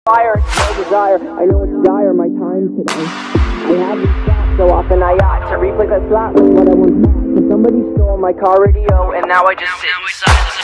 fire, it's no desire. I know it's dire, my time today. I haven't stopped, so often I ought to replay that slot with what I once thought. But somebody stole my car radio, and now I just sit inside.